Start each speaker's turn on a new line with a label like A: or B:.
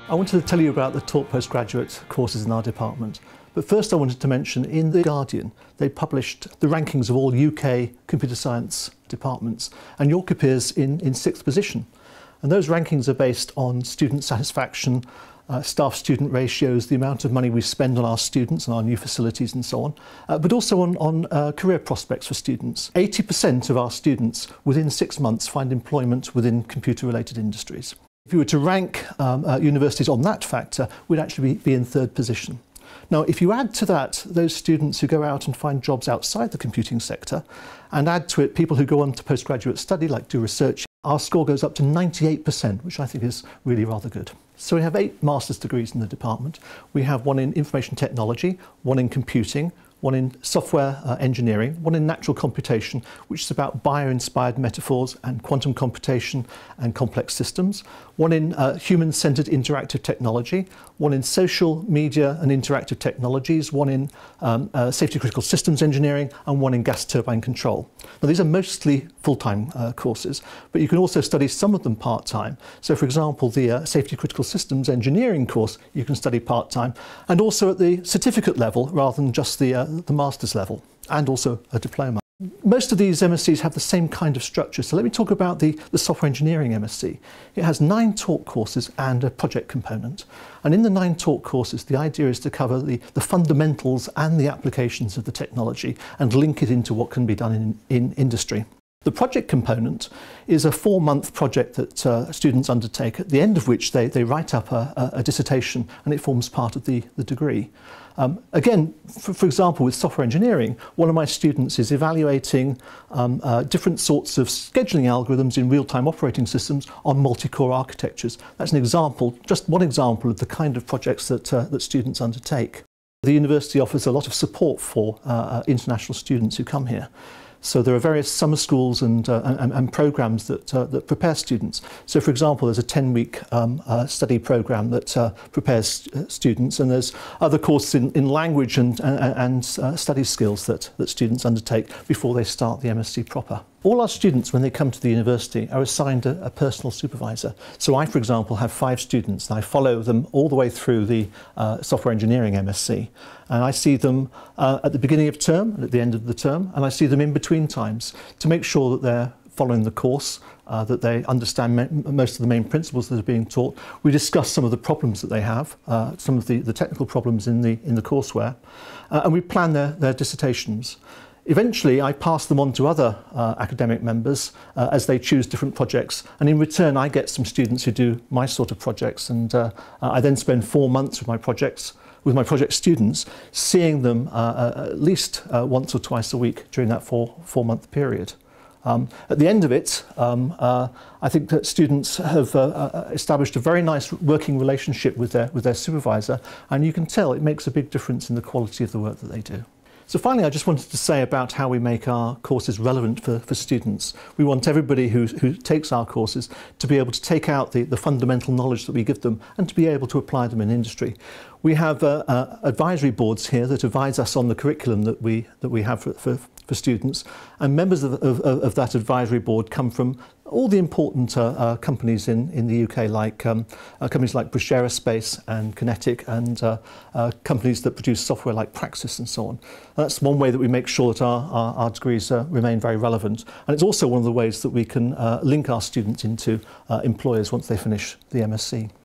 A: I wanted to tell you about the taught postgraduate courses in our department. But first I wanted to mention in The Guardian, they published the rankings of all UK computer science departments, and York appears in 6th position. And those rankings are based on student satisfaction, staff-student ratios, the amount of money we spend on our students and our new facilities and so on, but also on career prospects for students. 80% of our students within 6 months find employment within computer-related industries. If you were to rank universities on that factor, we'd actually be in 3rd position. Now, if you add to that those students who go out and find jobs outside the computing sector, and add to it people who go on to postgraduate study, like do research, our score goes up to 98%, which I think is really rather good. So we have 8 master's degrees in the department. We have one in information technology, one in computing, one in software engineering, one in natural computation, which is about bio-inspired metaphors and quantum computation and complex systems, one in human-centered interactive technology, one in social media and interactive technologies, one in safety critical systems engineering, and one in gas turbine control. Now, these are mostly full-time courses, but you can also study some of them part-time. So, for example, the safety critical systems engineering course you can study part-time, and also at the certificate level rather than just the master's level, and also a diploma. Most of these MSCs have the same kind of structure, so let me talk about the Software Engineering MSc. It has 9 taught courses and a project component. And in the 9 taught courses, the idea is to cover the fundamentals and the applications of the technology and link it into what can be done in industry. The project component is a 4-month project that students undertake, at the end of which they write up a dissertation, and it forms part of the degree. Again, for example, with software engineering, one of my students is evaluating different sorts of scheduling algorithms in real-time operating systems on multi-core architectures. That's an example, just one example of the kind of projects that students undertake. The university offers a lot of support for international students who come here. So there are various summer schools and programs that prepare students. So, for example, there's a 10-week study program that prepares students, and there's other courses in language and study skills that students undertake before they start the MSc proper. All our students, when they come to the university, are assigned a personal supervisor. So I, for example, have 5 students, and I follow them all the way through the Software Engineering MSc. And I see them at the beginning of term and at the end of the term, and I see them in between times to make sure that they're following the course, that they understand most of the main principles that are being taught. We discuss some of the problems that they have, some of the technical problems in the courseware, and we plan their dissertations. Eventually, I pass them on to other academic members as they choose different projects, and in return I get some students who do my sort of projects, and I then spend 4 months with my project students, seeing them at least once or twice a week during that four-month period. At the end of it, I think that students have established a very nice working relationship with their supervisor, and you can tell it makes a big difference in the quality of the work that they do. So finally, I just wanted to say about how we make our courses relevant for students. We want everybody who takes our courses to be able to take out the fundamental knowledge that we give them and to be able to apply them in industry. We have advisory boards here that advise us on the curriculum that we have for students, and members of that advisory board come from all the important companies in the UK, like companies like British Aerospace and Kinetic, and companies that produce software like Praxis and so on. And that's one way that we make sure that our degrees remain very relevant, and it's also one of the ways that we can link our students into employers once they finish the MSc.